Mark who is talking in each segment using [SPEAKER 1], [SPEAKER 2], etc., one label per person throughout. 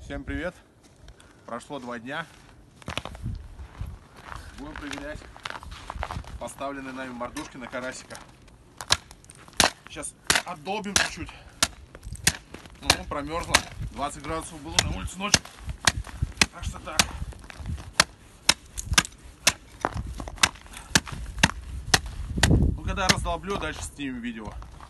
[SPEAKER 1] Всем привет! Прошло 2 дня. Будем проверять поставленные нами мордушки на карасика. Сейчас отдолбим чуть-чуть. Ну, промерзло. 20 градусов было на улице ночью. Так что так. Ну, когда раздолблю, дальше снимем видео.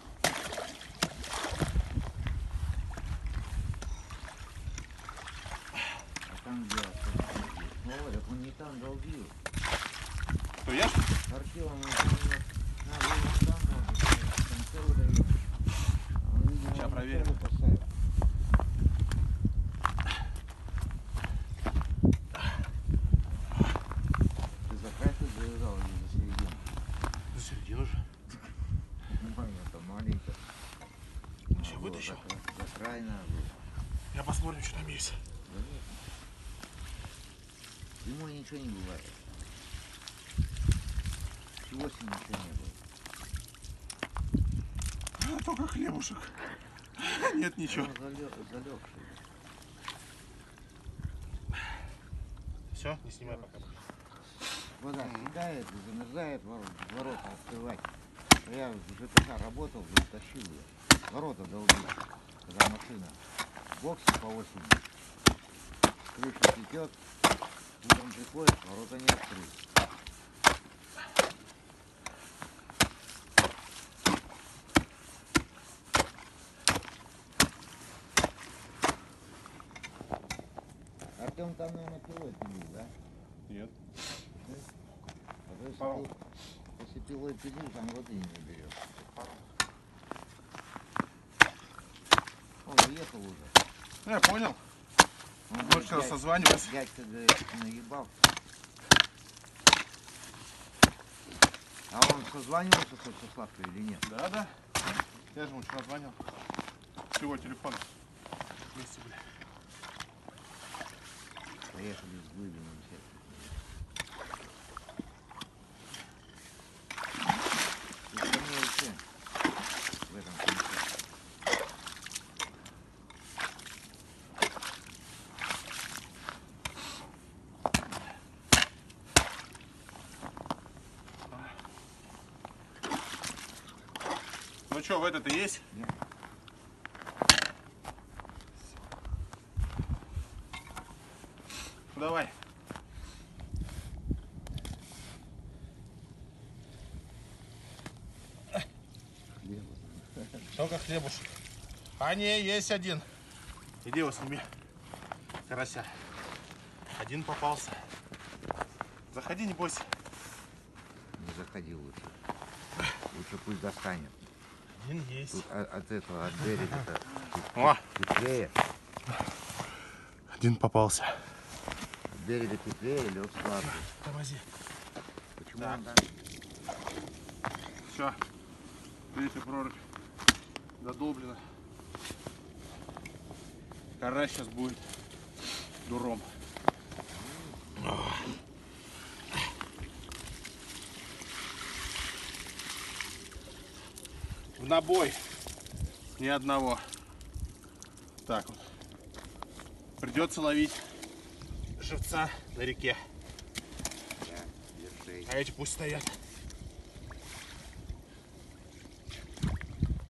[SPEAKER 2] Он не там долбил.
[SPEAKER 1] Что, я?
[SPEAKER 2] Артем, он там целый дает.
[SPEAKER 1] Сейчас проверим.
[SPEAKER 2] Ты за край тут завязал или за середину?
[SPEAKER 1] За середину же.
[SPEAKER 2] Ну понятно, маленько.
[SPEAKER 1] Ну, сейчас вытащил.
[SPEAKER 2] За край надо.
[SPEAKER 1] Я посмотрим, что там есть.
[SPEAKER 2] Да нет. Зимой ничего не бывает. Всю осень ничего не было.
[SPEAKER 1] Только хлебушек. Нет ничего.
[SPEAKER 2] Залегший.
[SPEAKER 1] Все, не снимай пока.
[SPEAKER 2] Вода съедает и замерзает, ворота открывать. Я в ЖКХ работал, тащил ее. Ворота долбил, когда машина. Боксы по 8. Крыша текет. Утром приходит, ворота не открыть. Артем там, наверное, пилой пилил, да?
[SPEAKER 1] Нет.
[SPEAKER 2] А если пилой пилил, там воды не берет. Он уехал уже.
[SPEAKER 1] Ну, я понял.
[SPEAKER 2] Он
[SPEAKER 1] Больше раз созванивался.
[SPEAKER 2] Дядька, говорит, наебал. А он созванивался хоть со Славкой или нет?
[SPEAKER 1] Да. Я же ему вчера звонил. С его телефона. Вместе были.
[SPEAKER 2] Поехали с Глыбиным все. И ко мне еще в этом конце.
[SPEAKER 1] Ну что, в этот и есть?
[SPEAKER 2] Нет.
[SPEAKER 1] Ну, давай. Только хлебушек. А не, есть один. Иди его сними. Карася. Один попался. Заходи, не бойся.
[SPEAKER 2] Не заходи лучше. Лучше пусть достанет.
[SPEAKER 1] Один есть.
[SPEAKER 2] Тут от этого, от берега-то
[SPEAKER 1] О!
[SPEAKER 2] теплее.
[SPEAKER 1] Один попался.
[SPEAKER 2] От берега теплее, лед слабый.
[SPEAKER 1] Тормози.
[SPEAKER 2] Почему
[SPEAKER 1] Так.
[SPEAKER 2] он там?
[SPEAKER 1] Все. Видите, прорубь задолблена. Карась сейчас будет дуром. В набой. Ни одного. Так вот. Придется ловить живца на реке.
[SPEAKER 2] Да, вершей.
[SPEAKER 1] А эти пусть стоят.